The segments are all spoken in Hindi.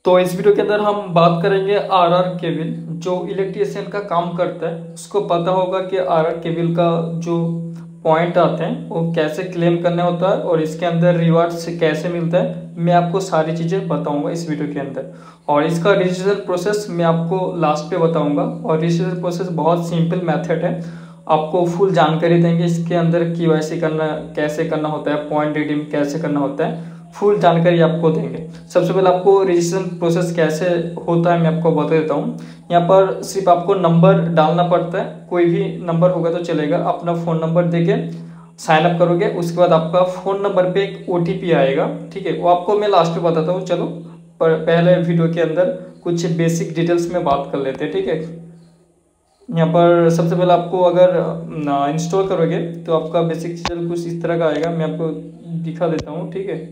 तो इस वीडियो के अंदर हम बात करेंगे आरआर केबिल। जो इलेक्ट्रीशियन का काम करता है उसको पता होगा कि आरआर केबिल का जो पॉइंट आते हैं वो कैसे क्लेम करना होता है और इसके अंदर रिवार्ड्स कैसे मिलता है। मैं आपको सारी चीज़ें बताऊंगा इस वीडियो के अंदर, और इसका रजिस्ट्रेशन प्रोसेस मैं आपको लास्ट पे बताऊंगा। और रजिस्ट्रेशन प्रोसेस बहुत सिंपल मेथड है, आपको फुल जानकारी देंगे इसके अंदर केवाईसी करना कैसे करना होता है, पॉइंट रिडीम कैसे करना होता है, फुल जानकारी आपको देंगे। सबसे पहले आपको रजिस्ट्रेशन प्रोसेस कैसे होता है मैं आपको बता देता हूँ। यहाँ पर सिर्फ आपको नंबर डालना पड़ता है, कोई भी नंबर होगा तो चलेगा। अपना फ़ोन नंबर देके साइन अप करोगे, उसके बाद आपका फ़ोन नंबर पे एक OTP आएगा, ठीक है। वो आपको मैं लास्ट में बताता हूँ। चलो पर पहले वीडियो के अंदर कुछ बेसिक डिटेल्स में बात कर लेते हैं, ठीक है। यहाँ पर सबसे पहले आपको अगर इंस्टॉल करोगे तो आपका बेसिक चीज़ कुछ इस तरह का आएगा, मैं आपको दिखा देता हूँ, ठीक है।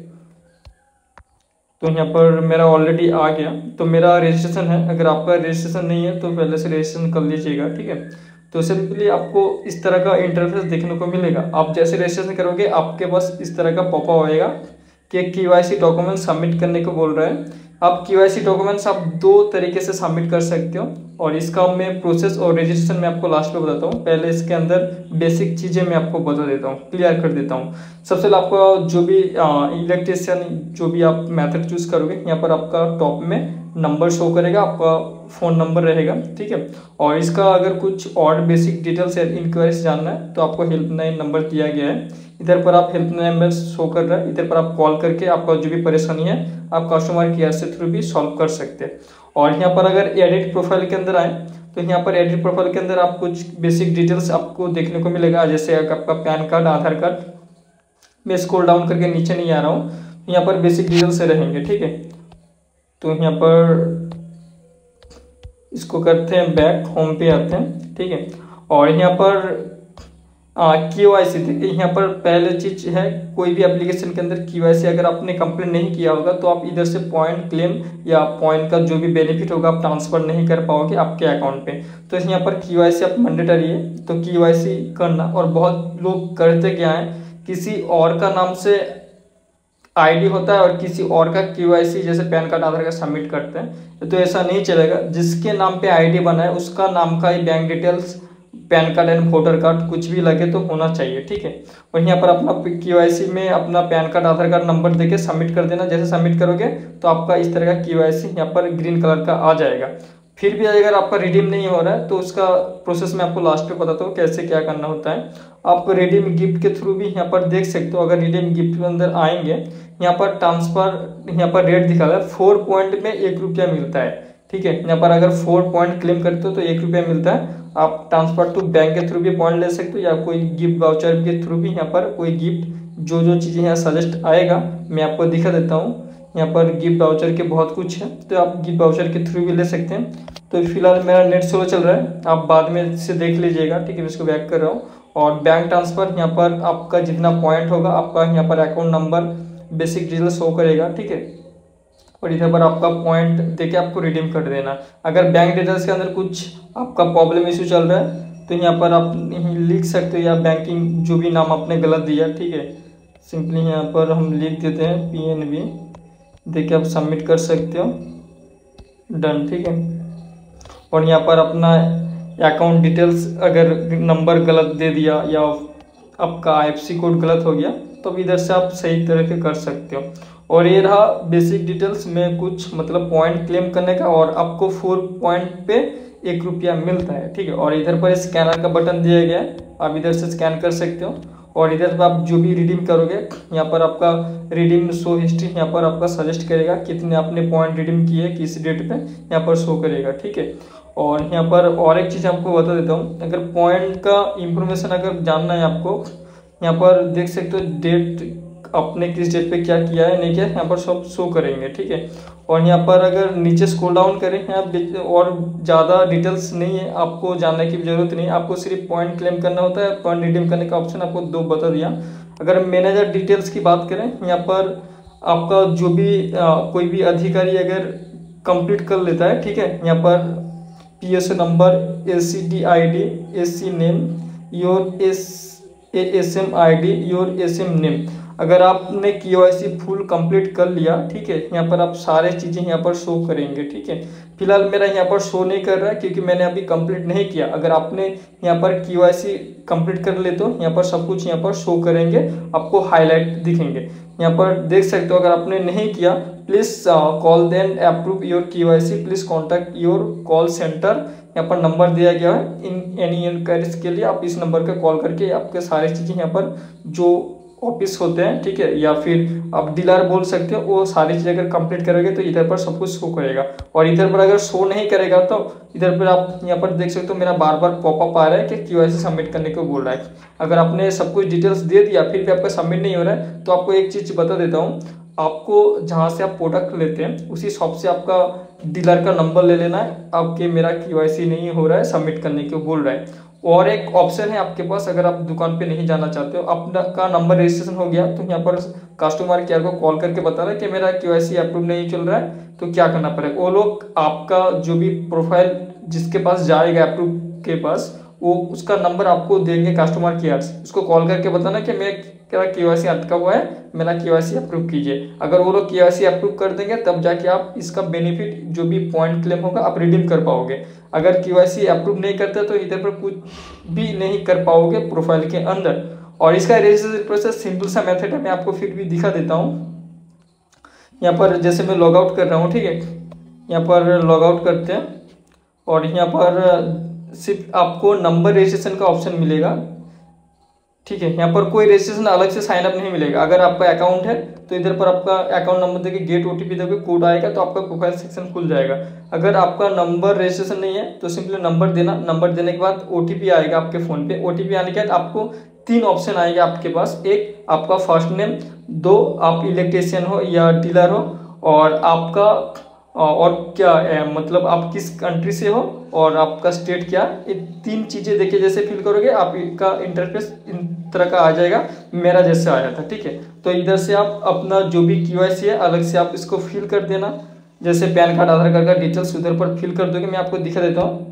तो यहाँ पर मेरा ऑलरेडी आ गया, तो मेरा रजिस्ट्रेशन है। अगर आपका रजिस्ट्रेशन नहीं है तो पहले से रजिस्ट्रेशन कर लीजिएगा, ठीक है। तो सिंपली आपको इस तरह का इंटरफेस देखने को मिलेगा। आप जैसे रजिस्ट्रेशन करोगे आपके पास इस तरह का पॉपअप आएगा कि KYC डॉक्यूमेंट सबमिट करने को बोल रहा है। आप KYC डॉक्यूमेंट्स आप दो तरीके से सबमिट कर सकते हो, और इसका मैं प्रोसेस और रजिस्ट्रेशन में आपको लास्ट में बताता हूँ। पहले इसके अंदर बेसिक चीज़ें मैं आपको बता देता हूँ, क्लियर कर देता हूँ। सबसे पहले आपको जो भी इलेक्ट्रीशियन जो भी आप मेथड चूज करोगे, यहाँ पर आपका टॉप में नंबर शो करेगा, आपका फ़ोन नंबर रहेगा, ठीक है। और इसका अगर कुछ और बेसिक डिटेल्स या इंक्वायरीज जानना है तो आपको हेल्पलाइन नंबर दिया गया है। इधर पर आप हेल्पलाइन नंबर शो कर रहा है, इधर पर आप कॉल करके आपका जो भी परेशानी है आप कस्टमर केयर से थ्रू भी सॉल्व कर सकते हैं। और यहाँ पर अगर एडिट प्रोफाइल के अंदर आए तो यहाँ पर एडिट प्रोफाइल के अंदर आप कुछ बेसिक डिटेल्स आपको देखने को मिलेगा, जैसे आपका पैन कार्ड, आधार कार्ड। मैं स्क्रॉल डाउन करके नीचे नहीं आ रहा हूँ, यहाँ पर बेसिक डिटेल्स रहेंगे, ठीक है। तो यहाँ पर इसको करते हैं बैक, होम पे आते हैं, ठीक है। और यहाँ पर KYC देखिए, यहाँ पर पहले चीज है, कोई भी एप्लीकेशन के अंदर KYC अगर आपने कंप्लीट नहीं किया होगा तो आप इधर से पॉइंट क्लेम या पॉइंट का जो भी बेनिफिट होगा आप ट्रांसफर नहीं कर पाओगे आपके अकाउंट पे। तो यहाँ पर KYC आप मैंडेटरी है, तो KYC करना। और बहुत लोग करते क्या है, किसी और का नाम से ID होता है और किसी और का KYC जैसे PAN card, Aadhaar card submit करते हैं, तो ऐसा नहीं चलेगा। जिसके नाम पे ID बना है उसका नाम का ही bank details, PAN card and voter card कुछ भी लगे तो होना चाहिए, ठीक है। और यहाँ पर अपना KYC में अपना PAN card, Aadhaar card number देके सबमिट कर देना। जैसे सबमिट करोगे तो आपका इस तरह का KYC यहाँ पर ग्रीन कलर का आ जाएगा। फिर भी अगर आपका रिडीम नहीं हो रहा है तो उसका प्रोसेस मैं आपको लास्ट पे बताता हूँ कैसे क्या करना होता है। आप रिडीम गिफ्ट के थ्रू भी यहाँ पर देख सकते हो। अगर रिडीम गिफ्ट के अंदर आएंगे, यहाँ पर ट्रांसफर, यहाँ पर रेट दिखा रहा है, 4 पॉइंट में 1 रुपया मिलता है, ठीक है। यहाँ पर अगर 4 पॉइंट क्लेम करते हो तो 1 रुपया मिलता है। आप ट्रांसफर टू बैंक के थ्रू भी पॉइंट ले सकते हो, या कोई गिफ्ट वाउचर के थ्रू भी यहाँ पर कोई गिफ्ट जो चीज़ें यहाँ सजेस्ट आएगा मैं आपको दिखा देता हूँ। यहाँ पर गिफ्ट वाउचर के बहुत कुछ है, तो आप गिफ्ट वाउचर के थ्रू भी ले सकते हैं। तो फिलहाल मेरा नेट स्लो चल रहा है, आप बाद में से देख लीजिएगा, ठीक है। मैं इसको बैक कर रहा हूँ। और बैंक ट्रांसफर, यहाँ पर आपका जितना पॉइंट होगा आपका यहाँ पर account number, basic detail show करेगा, ठीक है। और इधर पर आपका पॉइंट देके आपको रिडीम कर देना। अगर बैंक डिटेल्स के अंदर कुछ आपका प्रॉब्लम इशू चल रहा है तो यहाँ पर आप लिख सकते हो, या बैंकिंग जो भी नाम आपने गलत दिया, ठीक है, सिंपली यहाँ पर हम लिख देते हैं PNB देके आप सबमिट कर सकते हो, डन, ठीक है। और यहाँ पर अपना अकाउंट डिटेल्स अगर नंबर गलत दे दिया या आपका IFSC कोड गलत हो गया तो इधर से आप सही तरह के कर सकते हो। और ये रहा बेसिक डिटेल्स में कुछ मतलब पॉइंट क्लेम करने का, और आपको 4 पॉइंट पे 1 रुपया मिलता है, ठीक है। और इधर पर स्कैनर का बटन दिया गया है, आप इधर से स्कैन कर सकते हो। और इधर पर आप जो भी रिडीम करोगे यहाँ पर आपका रिडीम शो हिस्ट्री यहाँ पर आपका सजेस्ट करेगा कितने आपने पॉइंट रिडीम किए किस डेट पे, यहाँ पर शो करेगा, ठीक है। और यहाँ पर और एक चीज़ आपको बता देता हूँ, अगर पॉइंट का इंफॉर्मेशन अगर जानना है आपको, यहाँ पर देख सकते हो डेट, आपने किस डेट पे क्या किया है नहीं किया, यहाँ पर सब शो करेंगे, ठीक है। और यहाँ पर अगर नीचे स्क्रॉल डाउन करें, यहाँ और ज़्यादा डिटेल्स नहीं है, आपको जानने की जरूरत नहीं है। आपको सिर्फ पॉइंट क्लेम करना होता है, पॉइंट रिडीम करने का ऑप्शन आपको 2 बता दिया। अगर मैनेजर डिटेल्स की बात करें, यहाँ पर आपका जो भी कोई भी अधिकारी अगर कंप्लीट कर लेता है, ठीक है, यहाँ पर PSO number, ACD ID, AC name, your ASM ID, your SM name, अगर आपने KYC फुल कंप्लीट कर लिया, ठीक है, यहाँ पर आप सारे चीज़ें यहाँ पर शो करेंगे। ठीक है, फिलहाल मेरा यहाँ पर शो नहीं कर रहा है क्योंकि मैंने अभी कंप्लीट नहीं किया। अगर आपने यहाँ पर KYC कंप्लीट कर ले तो यहाँ पर सब कुछ यहाँ पर शो करेंगे, आपको हाईलाइट दिखेंगे। यहाँ पर देख सकते हो, अगर आपने नहीं किया please call then approve your KYC, please contact your call centre. यहाँ पर नंबर दिया गया है, इन एनी इंक्वायरीज के लिए आप इस नंबर पे कॉल करके आपके सारी चीज़ें यहाँ पर जो ऑफिस होते हैं, ठीक है, या फिर आप डीलर बोल सकते हो, वो सारी चीज़ें अगर कंप्लीट करोगे तो इधर पर सब कुछ शो करेगा। और इधर पर अगर शो नहीं करेगा तो इधर पर आप यहाँ पर देख सकते हो मेरा बार बार पॉपअप आ रहा है कि KYC सबमिट करने को बोल रहा है। अगर आपने सब कुछ डिटेल्स दे दिया फिर भी आपका सबमिट नहीं हो रहा है तो आपको एक चीज़ बता देता हूँ, आपको जहाँ से आप प्रोडक्ट लेते हैं उसी शॉप से आपका डीलर का नंबर ले लेना है, आपके मेरा KYC नहीं हो रहा है, सबमिट करने को बोल रहा है। और एक ऑप्शन है आपके पास, अगर आप दुकान पे नहीं जाना चाहते हो, अपना का नंबर रजिस्ट्रेशन हो गया तो यहाँ पर कस्टमर केयर को कॉल करके बता रहा है कि मेरा KYC अप्रूव नहीं चल रहा है, तो क्या करना पड़ेगा। वो लोग आपका जो भी प्रोफाइल जिसके पास जाएगा अप्रूव के पास, वो उसका नंबर आपको देंगे कस्टमर केयर से, उसको कॉल करके बताना कि मेरा KYC अटका हुआ है, मेरा KYC अप्रूव कीजिए। अगर वो लोग KYC अप्रूव कर देंगे तब जाके आप इसका बेनिफिट जो भी पॉइंट क्लेम होगा आप रिडीम कर पाओगे। अगर KYC अप्रूव नहीं करते तो इधर पर कुछ भी नहीं कर पाओगे प्रोफाइल के अंदर। और इसका रजिस्ट्रेशन प्रोसेस सिंपल सा मेथड है, मैं आपको फिर भी दिखा देता हूँ। यहाँ पर जैसे मैं लॉग आउट कर रहा हूँ, ठीक है, यहाँ पर लॉग आउट करते हैं और यहाँ पर सिर्फ आपको नंबर रजिस्ट्रेशन का ऑप्शन मिलेगा। ठीक है, यहाँ पर कोई रजिस्ट्रेशन अलग से साइन अप नहीं मिलेगा। अगर आपका अकाउंट है तो इधर पर आपका अकाउंट नंबर देके गेट OTP देके कोड आएगा तो आपका प्रोफाइल सेक्शन खुल जाएगा। अगर आपका नंबर रजिस्ट्रेशन नहीं है तो सिंपली नंबर देना, नंबर देने के बाद OTP आएगा आपके फ़ोन पे। OTP आने के बाद आपको 3 ऑप्शन आएगा आपके पास, एक आपका फर्स्ट नेम, 2 आप इलेक्ट्रीशियन हो या डीलर हो, और आपका और क्या है, मतलब आप किस कंट्री से हो और आपका स्टेट क्या, ये 3 चीज़ें देखिए जैसे फिल करोगे आपका इंटरफेस इन तरह का आ जाएगा, मेरा जैसे आया था। ठीक है, तो इधर से आप अपना जो भी KYC है अलग से आप इसको फिल कर देना, जैसे पैन कार्ड आधार कार्ड का डिटेल्स उधर पर फिल कर दोगे। मैं आपको दिखा देता हूँ,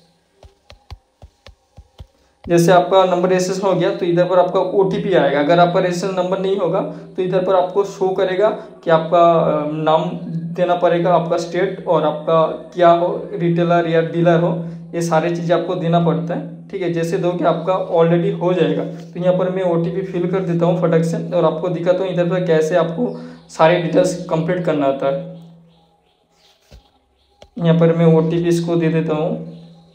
जैसे आपका नंबर रजिस्ट्रेशन हो गया तो इधर पर आपका OTP आएगा। अगर आपका रजिस्ट्रेशन नंबर नहीं होगा तो इधर पर आपको शो करेगा कि आपका नाम देना पड़ेगा, आपका स्टेट और आपका क्या हो, रिटेलर या डीलर हो, ये सारी चीज़ें आपको देना पड़ता है। ठीक है, जैसे दो कि आपका ऑलरेडी हो जाएगा। तो यहाँ पर मैं OTP फिल कर देता हूँ फटक से और आपको दिखाता हूँ इधर पर कैसे आपको सारी डिटेल्स कंप्लीट करना होता है। यहाँ पर मैं OTP इसको दे देता हूँ,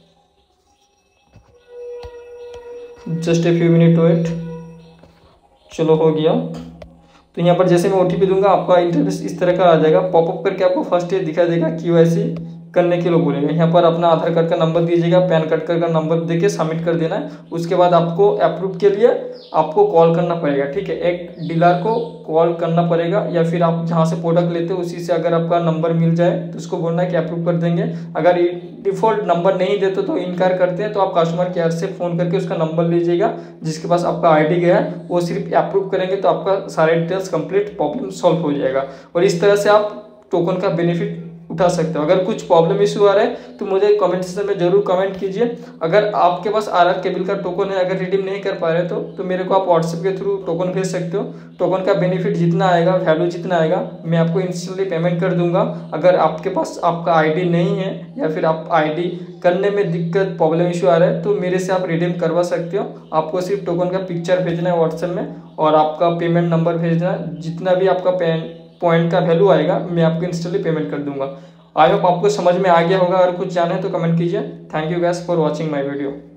just a few minute wait. चलो हो गया। तो यहाँ पर जैसे मैं OTP दूंगा आपका इंटरफेस इस तरह का आ जाएगा, पॉपअप करके आपको फर्स्ट ये दिखा देगा KYC करने के लिए बोलेगा। यहाँ पर अपना आधार कार्ड का नंबर दीजिएगा, पैन कार्ड का नंबर देके सबमिट कर देना है। उसके बाद आपको अप्रूव के लिए आपको कॉल करना पड़ेगा। ठीक है, एक डीलर को कॉल करना पड़ेगा या फिर आप जहाँ से प्रोडक्ट लेते हो उसी से अगर आपका नंबर मिल जाए तो उसको बोलना है कि अप्रूव कर देंगे। अगर डिफ़ॉल्ट नंबर नहीं देते तो इनकार करते हैं तो आप कस्टमर केयर से फ़ोन करके उसका नंबर लीजिएगा, जिसके पास आपका ID गया है वो सिर्फ अप्रूव करेंगे तो आपका सारे डिटेल्स कंप्लीट प्रॉब्लम सॉल्व हो जाएगा। और इस तरह से आप टोकन का बेनिफिट उठा सकते हो। अगर कुछ प्रॉब्लम इशू आ रहा है तो मुझे कमेंट सेक्शन में जरूर कमेंट कीजिए। अगर आपके पास RR केबल का टोकन है, अगर रिडीम नहीं कर पा रहे तो मेरे को आप व्हाट्सएप के थ्रू टोकन भेज सकते हो। टोकन का बेनिफिट जितना आएगा, वैल्यू जितना आएगा, मैं आपको इंस्टेंटली पेमेंट कर दूंगा। अगर आपके पास आपका ID नहीं है या फिर आप ID करने में दिक्कत प्रॉब्लम इशू आ रहा है तो मेरे से आप रिडीम करवा सकते हो। आपको सिर्फ टोकन का पिक्चर भेजना है व्हाट्सएप में और आपका पेमेंट नंबर भेजना है। जितना भी आपका पॉइंट का वैल्यू आएगा मैं आपको इंस्टेंटली पेमेंट कर दूंगा। आई होप आपको समझ में आ गया होगा। अगर कुछ जाना है तो कमेंट कीजिए। Thank you guys for watching my video.